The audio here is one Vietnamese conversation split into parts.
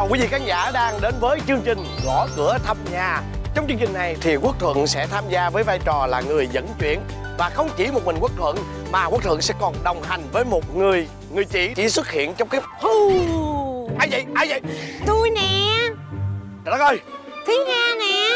chào quý vị khán giả đang đến với chương trình Gõ Cửa Thăm Nhà. Trong chương trình này thì Quốc Thuận sẽ tham gia với vai trò là người dẫn chuyện. Và không chỉ một mình Quốc Thuận mà Quốc Thuận sẽ còn đồng hành với một người chị chỉ xuất hiện trong cái... Ai vậy? Ai vậy? Tôi nè. Trời đất ơi! Thúy Nga nè.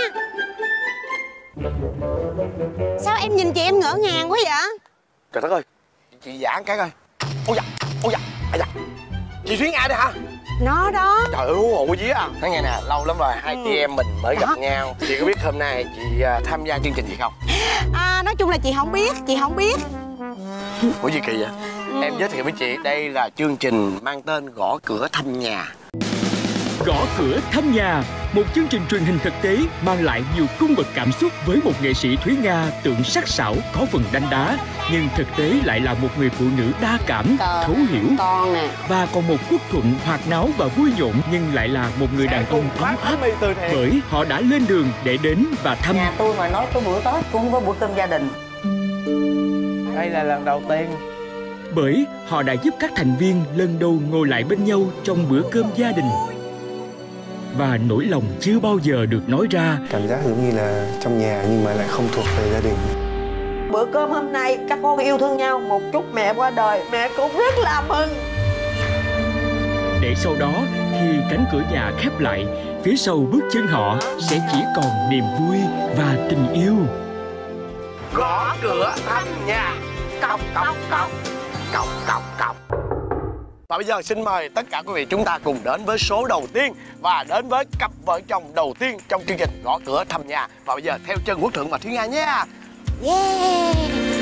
Sao em nhìn chị em ngỡ ngàng quá vậy? Trời đất ơi! Chị giãn cái coi. Ôi da! Ôi da! Ây da! Chị Thúy Nga đây hả? Nó đó. Trời ơi, ôi dí à. Nói nghe nè, lâu lắm rồi hai chị em mình mới gặp nhau. Chị có biết hôm nay chị tham gia chương trình gì không? Nói chung là chị không biết. Ủa gì kỳ vậy? Em giới thiệu với chị, đây là chương trình mang tên Gõ Cửa Thăm Nhà. Gõ Cửa Thăm Nhà, một chương trình truyền hình thực tế mang lại nhiều cung bậc cảm xúc với một nghệ sĩ Thúy Nga tưởng sắc sảo có phần đanh đá, nhưng thực tế lại là một người phụ nữ đa cảm, thấu hiểu. Và còn một Quốc Thuận hoạt náo và vui nhộn nhưng lại là một người đàn ông ấm áp, bởi họ đã lên đường để đến và thăm. Nhà tôi mà nói có bữa Tết cũng không có bữa cơm gia đình. Đây là lần đầu tiên. Bởi họ đã giúp các thành viên lần đầu ngồi lại bên nhau trong bữa cơm gia đình. Và nỗi lòng chưa bao giờ được nói ra. Cảm giác giống như là trong nhà nhưng mà lại không thuộc về gia đình. Bữa cơm hôm nay các con yêu thương nhau, một chút mẹ qua đời, mẹ cũng rất là mừng. Để sau đó khi cánh cửa nhà khép lại, phía sau bước chân họ sẽ chỉ còn niềm vui và tình yêu. Gõ Cửa Thăm Nhà. Cọc cọc cọc. Cọc cọc cọc. Và bây giờ xin mời tất cả quý vị chúng ta cùng đến với số đầu tiên và đến với cặp vợ chồng đầu tiên trong chương trình Gõ Cửa Thăm Nhà. Và bây giờ theo chân Quốc Thuận và Thúy Nga nha. Yeah.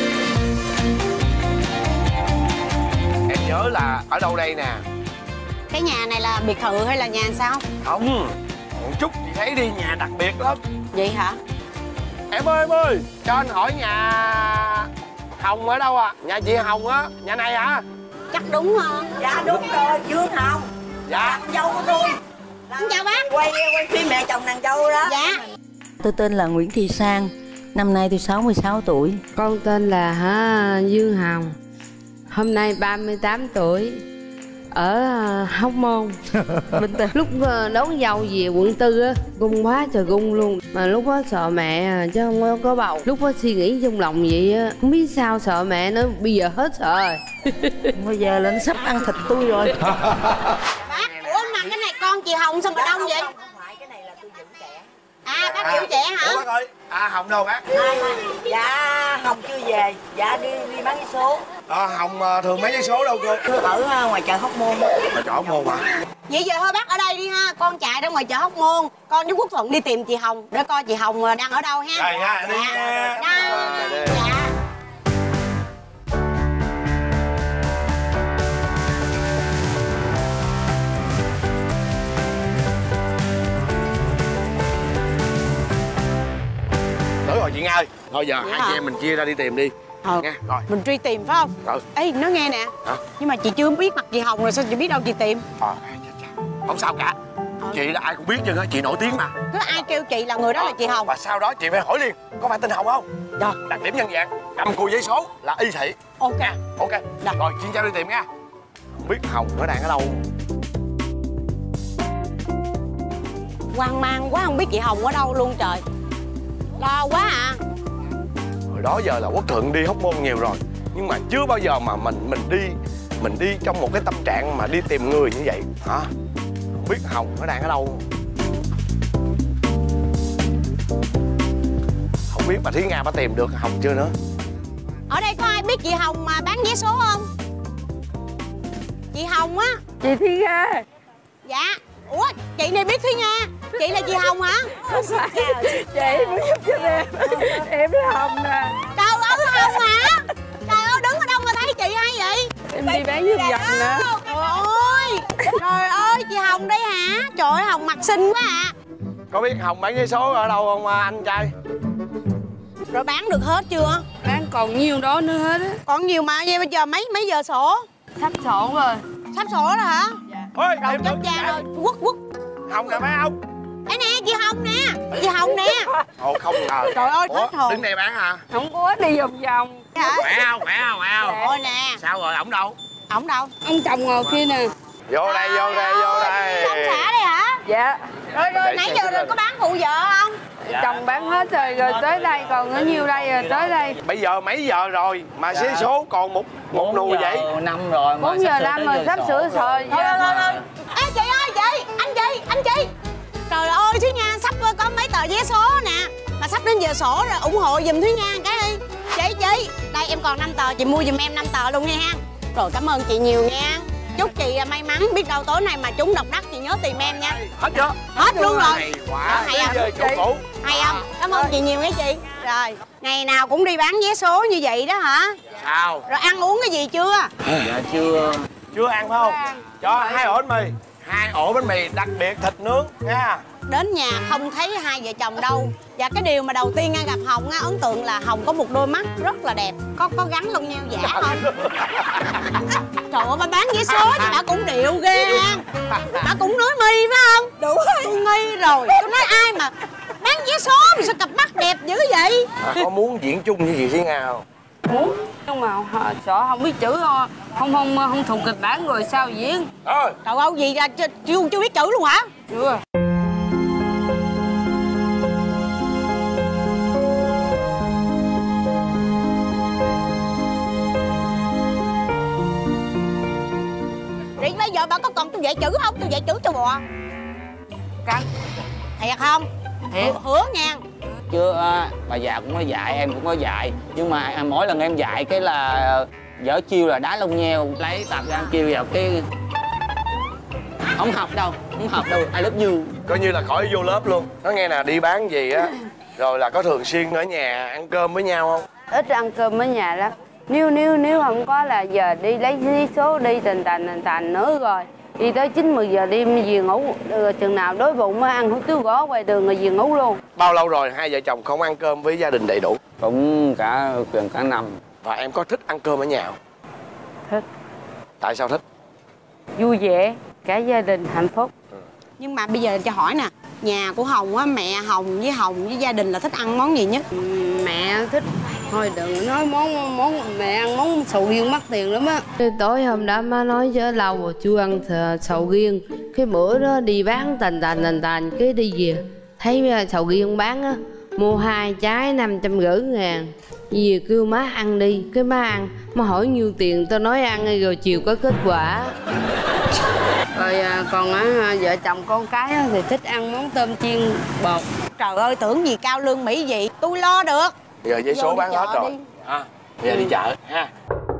Em nhớ là ở đâu đây nè? Cái nhà này là biệt thự hay là nhà sao? Không, một chút chị thấy đi, nhà đặc biệt lắm. Vậy hả? Em ơi, cho anh hỏi nhà Hồng ở đâu à? Nhà chị Hồng á, nhà này hả? Chắc đúng không? Dạ đúng rồi, Dương Hồng. Dạ. Con dâu của tôi. Chào bác. Quay phim mẹ chồng nàng dâu đó. Dạ. Tôi tên là Nguyễn Thị Sang. Năm nay tôi 66 tuổi. Con tên là Dương Hồng. Hôm nay 38 tuổi. Ở Hóc Môn. Lúc đón dâu về quận 4 á, gung quá trời gung luôn. Mà lúc đó sợ mẹ chứ không có bầu. Lúc đó suy nghĩ trong lòng vậy á, không biết sao sợ mẹ nó bây giờ hết sợ rồi. Bây giờ lên sắp ăn thịt tôi rồi. Bác, ủa mà cái này con chị Hồng sao mà đông vậy? Không phải, cái này là tôi giữ trẻ. Bác giữ trẻ hả? Ủa bác ơi, Hồng đâu bác? Dạ Hồng chưa về. Dạ đi bán vé số. Hồng thường mấy vé số đâu cô? Ở ngoài chợ Hóc Môn. Mà chợ Hóc Môn hả? Vậy giờ thôi bác ở đây đi ha. Con chạy ra ngoài chợ Hóc Môn. Con với Quốc Thuận đi tìm chị Hồng để coi chị Hồng đang ở đâu ha. Rồi nha, đi nha. Dạ. Tới rồi chị Nga ơi. Thôi giờ hai chị em mình chia ra đi tìm đi. Nha, rồi. Mình truy tìm phải không? Rồi. Ê, nó nghe nè. Hả? Nhưng mà chị chưa biết mặt chị Hồng rồi sao chị biết đâu chị tìm? Không sao cả. Chị là ai cũng biết chứ, chị nổi tiếng mà. Cứ ai kêu chị là người đó là chị Hồng. Và sau đó chị phải hỏi liền, có phải tên Hồng không? Rồi. Đặc điểm nhân dạng, cầm cùi giấy số là y thị. Ok. Ok. Rồi, chuyên gia đi tìm nha. Không biết Hồng nó đang ở đâu. Hoang mang quá, không biết chị Hồng ở đâu luôn trời. Lo quá à. Hồi đó giờ là Quốc Thuận đi Hóc Môn nhiều rồi, nhưng mà chưa bao giờ mà mình đi trong một cái tâm trạng mà đi tìm người như vậy hả? Không biết Hồng nó đang ở đâu. Không biết bà Thúy Nga bà tìm được Hồng chưa nữa. Ở đây có ai biết chị Hồng mà bán vé số không? Chị Hồng á. Chị Thúy Nga. Dạ. Ủa chị này biết Thúy Nga. Chị là chị Hồng hả? Chị muốn giúp cho em là Hồng nè. Trời ơi Hồng hả? Trời ơi đứng ở đâu mà thấy chị hay vậy? Em đi bán vòng vòng nè. Trời ơi chị Hồng đây hả? Trời ơi Hồng mặt xinh quá à. Có biết Hồng bán vé số ở đâu không anh trai? Rồi bán được hết chưa? Bán còn nhiều đó nữa hết á. Còn nhiều mà vậy bây giờ mấy giờ sổ? Sắp sổ rồi. Sắp sổ rồi hả? Dạ. Ôi, Rồi chết cha rồi. Quốc Hồng nè phải không? Đây nè chị Hồng nè. Chị Hồng nè. Ồ không ngờ. Trời ơi hết hồn. Đứng đây bán hả? Không có đi vòng vòng. Khỏe không? Khỏe không? Ôi nè. Sao rồi, ổng đâu? Ổng đâu? Ông chồng ngồi kia nè. Vô đây. Ông xã đây hả? Dạ. Rồi nãy giờ rồi có bán phụ vợ không? Chồng bán hết rồi tới đây còn có nhiêu đây rồi tới đây. Bây giờ mấy giờ rồi mà xế số còn một nùi vậy? 5 rồi. 4 giờ 5 rồi sắp sửa rồi. Thôi. Ê chị ơi chị, anh chị. Trời ơi Thúy Nga sắp có mấy tờ vé số nè. Mà sắp đến giờ sổ rồi, ủng hộ giùm Thúy Nga cái đi. Chị, đây em còn 5 tờ, chị mua giùm em 5 tờ luôn nha ha. Rồi cảm ơn chị nhiều nha. Chúc chị may mắn, biết đâu tối nay mà trúng độc đắc chị nhớ tìm em nha. Hết chưa? Hết luôn rồi. Hay quá. Hay không? Về chỗ cũ. Hay không? Cảm ơn chị nhiều nha chị. Rồi, ngày nào cũng đi bán vé số như vậy đó hả? Sao? Rồi ăn uống cái gì chưa? Dạ chưa. Chưa ăn phải không? Cho 2 ổ bánh mì. 2 ổ bánh mì đặc biệt thịt nướng nha. Đến nhà không thấy hai vợ chồng đâu. Và cái điều mà đầu tiên Nga gặp Hồng á, ấn tượng là Hồng có một đôi mắt rất là đẹp. Có gắn lông nheo giả không? Trời ơi, bà bán vé số chứ bà cũng điệu ghê ha. Bà cũng nói mi phải không? Đủ rồi. Tôi nghi rồi. Tôi nói ai mà bán vé số mà sao cặp mắt đẹp dữ vậy? Có muốn diễn chung với chị Thúy Nga không? Muốn. Nhưng mà sợ không biết chữ không thuộc kịch bản rồi sao diễn. Thôi. Trời ơi, gì ra chưa biết chữ luôn hả? Chưa. Vậy bây giờ bà có còn tôi dạy chữ không? Tôi dạy chữ cho bò. Căng. Thiệt không? Thiệt. Hứa nha. Chưa, bà già cũng có dạy, em cũng có dạy. Nhưng mà mỗi lần em dạy cái là dở chiêu là đá lông nheo. Lấy tập ra em kêu vào cái... Không học đâu, I love you. Coi như là khỏi vô lớp luôn. Nói nghe nè, đi bán gì á, rồi là có thường xuyên ở nhà ăn cơm với nhau không? Ít ăn cơm ở nhà lắm. Nếu không có là giờ đi lấy vé số đi tình tành nữa rồi. Đi tới 9-10 giờ đêm về ngủ. Rồi chừng nào đói bụng mới ăn hủ tiếu gõ ngoài đường rồi về ngủ luôn. Bao lâu rồi hai vợ chồng không ăn cơm với gia đình đầy đủ? Cũng gần cả năm. Và em có thích ăn cơm ở nhà không? Thích. Tại sao thích? Vui vẻ, cả gia đình hạnh phúc. Nhưng mà bây giờ cho hỏi nè, nhà của Hồng á, mẹ Hồng với gia đình là thích ăn món gì nhất? Mẹ thích, thôi đừng nói món mẹ ăn món sầu riêng mắc tiền lắm á. Tối hôm đó má nói chứ lâu rồi chưa ăn sầu riêng. Cái bữa đó đi bán tành cái đi về thấy sầu riêng bán á, mua 2 trái 550.000. Về kêu má ăn đi, cái má ăn, má hỏi nhiêu tiền tao nói ăn rồi chiều có kết quả. Rồi còn vợ chồng con cái thì thích ăn món tôm chiên bột. Trời ơi, tưởng gì cao lương mỹ vị, tôi lo được. Giờ giấy số bán hết rồi. Đi. Bây giờ đi chợ ha.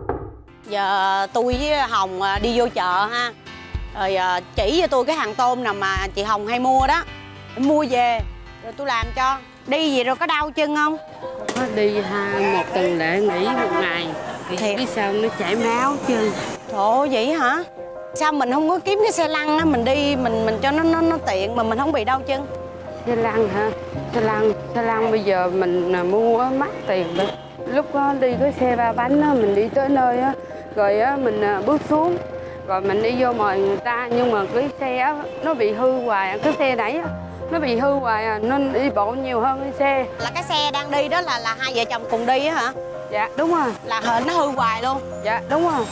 Giờ tôi với Hồng đi vô chợ ha. Rồi chỉ cho tôi cái hàng tôm nào mà chị Hồng hay mua đó. Mua về rồi tôi làm cho. Đi gì rồi có đau chân không? Có đi một tuần lễ nghỉ 1 ngày thì biết sao nó chảy máu chân. Trời ơi, vậy hả? Sao mình không có kiếm cái xe lăn á, mình đi mình cho nó tiện mà mình không bị đau chân? Xe lăn hả? Xe lăn bây giờ mình mua mắc tiền đó. Lúc đó đi cái xe 3 bánh đó, mình đi tới nơi á, rồi á mình bước xuống, rồi mình đi vô mời người ta, nhưng mà cái xe á nó bị hư hoài, cái xe nãy á nó bị hư hoài nên đi bộ nhiều hơn cái xe. Là cái xe đang đi đó là hai vợ chồng cùng đi á hả? Dạ đúng rồi. Là hên nó hư hoài luôn. Dạ đúng rồi.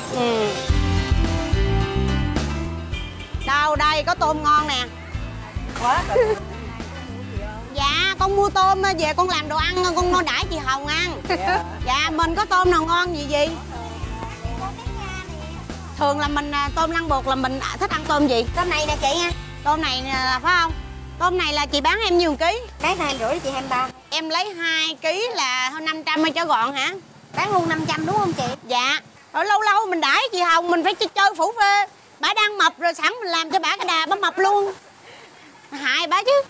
Đâu đây có tôm ngon nè. Quá. Dạ con mua tôm về con làm đồ ăn con ngon đãi chị Hồng ăn. Dạ mình có tôm nào ngon gì? Thường là mình tôm lăn bột là mình thích ăn tôm gì? Tôm này nè chị nha. Tôm này là phải không? Tôm này là chị bán em nhiêu ký? Cái 250 chị 23. Em lấy 2 ký là hơn 500 hay cho gọn hả? Bán luôn 500 đúng không chị? Dạ. Rồi lâu lâu mình đãi chị Hồng mình phải chơi phủ phê. Bà đang mập rồi sẵn mình làm cho bà cái đà bà mập luôn. Hại bà chứ.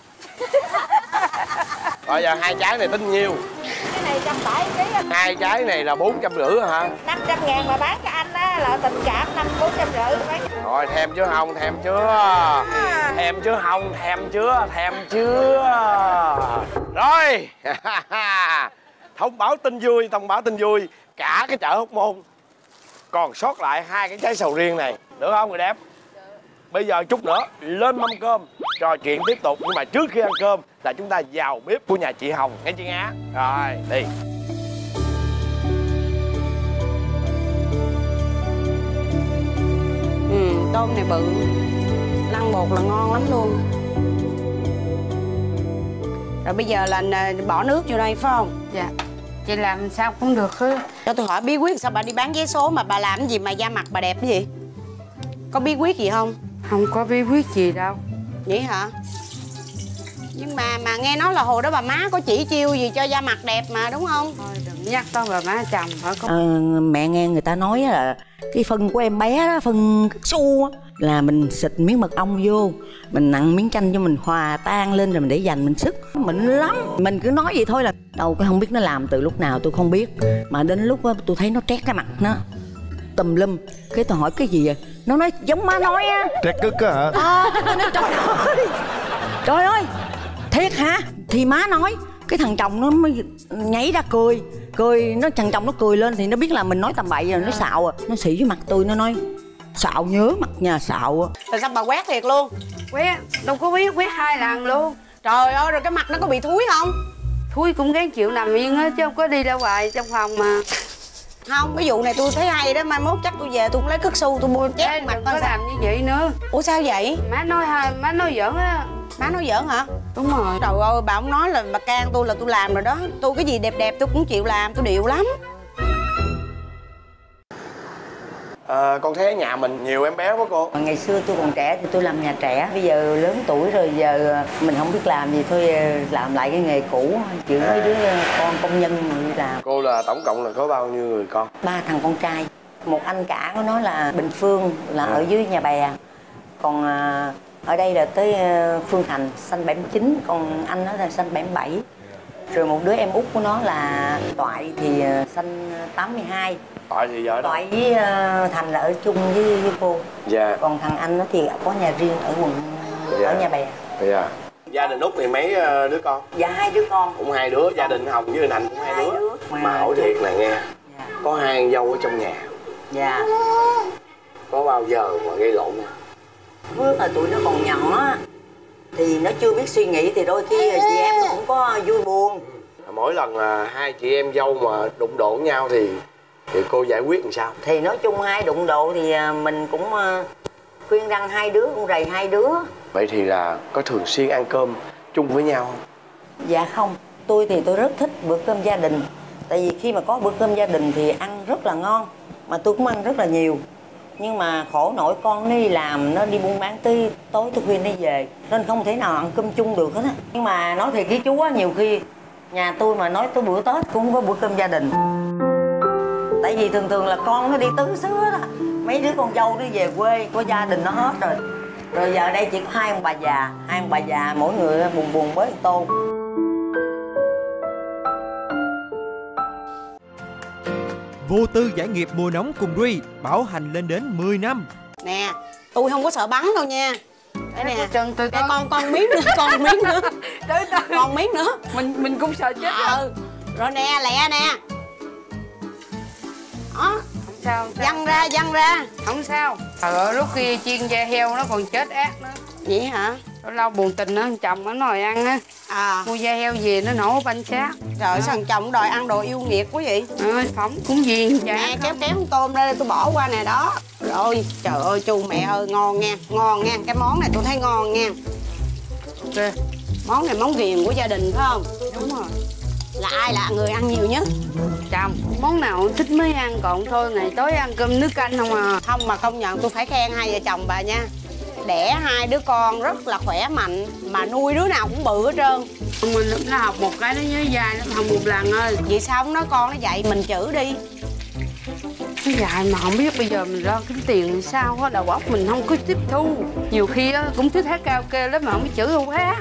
Rồi giờ 2 trái này tính nhiêu? Cái này 170 kg. 2 trái này là 450 hả? 500.000 mà bán cho anh á là tình cảm 450. Rồi thèm chưa Hồng, thèm chưa? Thèm chưa Hồng, thèm chưa? Rồi. Thông báo tin vui, cả cái chợ Hóc Môn còn sót lại 2 cái trái sầu riêng này, được không người đẹp? Bây giờ chút nữa lên mâm cơm trò chuyện tiếp tục, nhưng mà trước khi ăn cơm là chúng ta vào bếp của nhà chị Hồng nghe chị Nga. Rồi đi. Tôm này bự, lăn bột là ngon lắm luôn. Rồi bây giờ là bỏ nước vô đây phải không? Dạ. Chị làm sao cũng được hết. Cho tôi hỏi bí quyết sao bà đi bán vé số mà bà làm cái gì mà da mặt bà đẹp cái gì? Có bí quyết gì không? Không có bí quyết gì đâu. Vậy hả? Nhưng mà nghe nói là hồi đó bà má có chỉ chiêu gì cho da mặt đẹp mà đúng không? Thôi đừng nhắc tới bà má chồng phải không? Mẹ nghe người ta nói là cái phân của em bé đó, phân su á, là mình xịt miếng mật ong vô, mình nặn miếng chanh cho mình hòa tan lên rồi mình để dành mình sức. Mịn lắm. Mình cứ nói vậy thôi là đâu cái không biết nó làm từ lúc nào tôi không biết. Mà đến lúc đó, tôi thấy nó trét cái mặt nó tùm lum. Cái tôi hỏi cái gì vậy? Nó nói giống má nói á. Trét cức á hả? Tôi nói trời ơi, trời ơi, thiệt hả? Thì má nói. Cái thằng chồng nó mới nhảy ra cười. Nó thằng chồng nó cười lên thì nó biết là mình nói tầm bậy rồi. Nó xạo nó xỉ với mặt tôi, nó nói xạo nhớ mặt nhà xạo. Rồi sao bà quét thiệt luôn? Quét, đâu có biết, quét 2 lần luôn. Trời ơi, rồi cái mặt nó có bị thúi không? Thúi cũng gắng chịu nằm yên hết chứ không có đi ra ngoài trong phòng mà. Không, cái vụ này tôi thấy hay đó, mai mốt chắc tôi về tôi cũng lấy cất xu tôi bôi chét mặt coi làm như vậy nữa. Ủa sao vậy? Má nói giỡn á. Má nói giỡn hả? Đúng rồi. Trời ơi, bà không nói là bà can tôi là tôi làm rồi đó. Tôi cái gì đẹp đẹp tôi cũng chịu làm, tôi điệu lắm. Con thấy ở nhà mình nhiều em bé quá cô. Ngày xưa tôi còn trẻ thì tôi làm nhà trẻ. Bây giờ lớn tuổi rồi, giờ mình không biết làm gì thôi làm lại cái nghề cũ. Chỉ mấy đứa con công nhân mà đi làm. Cô là tổng cộng là có bao nhiêu người con? 3 thằng con trai. Một anh cả của nó là Bình Phương, là ở dưới Nhà Bè. Còn ở đây là tới Phương Thành, xanh 79. Còn anh nó là xanh 77. Rồi một đứa em út của nó là Toại thì xanh 82. Toại thì vợ Toại với Thành là ở chung với cô. Dạ. Còn thằng anh nó thì có nhà riêng ở quận ở Nhà Bè. Dạ. Gia đình út thì mấy đứa con? Dạ 2 đứa con. Cũng 2 đứa. Gia đình Hồng với Hạnh cũng 2 đứa. Mà hỏi thiệt này nghe. Dạ. Có 2 con dâu ở trong nhà. Dạ. Có bao giờ mà gây lộn không? Phước là tụi nó còn nhỏ thì nó chưa biết suy nghĩ thì đôi khi chị em nó cũng có vui buồn. Mỗi lần 2 chị em dâu mà đụng độ với nhau thì cô giải quyết làm sao? Thì nói chung hai đụng độ thì mình cũng khuyên răng 2 đứa, cũng rầy 2 đứa. Vậy thì là có thường xuyên ăn cơm chung với nhau không? Dạ không, tôi thì tôi rất thích bữa cơm gia đình. Tại vì khi mà có bữa cơm gia đình thì ăn rất là ngon. Mà tôi cũng ăn rất là nhiều. Nhưng mà khổ nổi con nó đi làm, nó đi buôn bán tới tối tới khuya nó về. Nên không thể nào ăn cơm chung được hết á. Nhưng mà nói thiệt với chú á, nhiều khi nhà tôi mà nói tới bữa Tết cũng không có bữa cơm gia đình. Tại vì thường là con nó đi tứ xứ đó. Mấy đứa con dâu nó về quê, có gia đình nó hết rồi. Rồi giờ đây chỉ có 2 ông bà già. 2 ông bà già mỗi người buồn với một tô. Vô tư giải nghiệp mùa nóng cùng Duy, bảo hành lên đến 10 năm. Nè, tôi không có sợ bắn đâu nha. Đây nè, tôi con miếng nữa, con miếng nữa. Còn miếng nữa. Mình cũng sợ chết. Rồi nè, lẹ nè. Đó. Không sao. Văng ra. Không sao. Lúc kia chiên da heo nó còn chết ác nữa. Vậy hả? Lâu buồn tình nó chồng nó đòi ăn á. Mua da heo về nó nổ bánh xác. Trời, sao thằng chồng đòi ăn đồ yêu nghiệt quá vậy? Phỏng cũng gì. Nè, kéo con tôm ra đây tôi bỏ qua nè đó. Rồi, trời ơi chu mẹ ơi, ngon nha. Cái món này tôi thấy ngon nha. Ok. Món này món ghiền của gia đình phải không? Đúng rồi. Là ai là người ăn nhiều nhất? Chồng, món nào thích mới ăn, còn thôi ngày tối ăn cơm nước canh không à. Không mà công nhận tôi phải khen hai vợ chồng bà nha. Đẻ 2 đứa con rất là khỏe mạnh, mà nuôi đứa nào cũng bự hết trơn. Mình nó học một cái nó nhớ dài, nó học một lần ơi. Vậy sao không nói con nó dạy mình chữ đi? Nó dạy mà không biết bây giờ mình lo kiếm tiền thì sao á, đầu óc mình không có tiếp thu. Nhiều khi á cũng thích hát karaoke lắm mà không biết chữ không hát.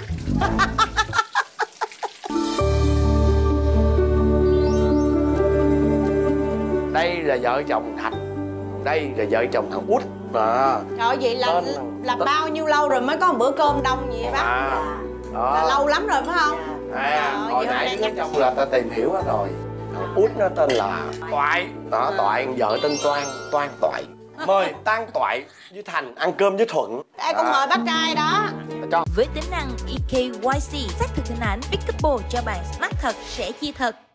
Đây là vợ chồng Thành, đây là vợ chồng thằng Út mà. Trời, vậy là bao nhiêu lâu rồi mới có một bữa cơm đông vậy bác? Là lâu lắm rồi phải không? Hồi nãy nói chung là ta tìm hiểu hết rồi. Thằng Út nó tên là Toại. Đó, Toại, vợ tên Toan Toại. Mời Tan Toại với Thành ăn cơm với Thuận. Đây con mời bác trai đó. Với tính năng EKYC xác thực hình ảnh Pickable cho bạn smart thật sẽ chia thật.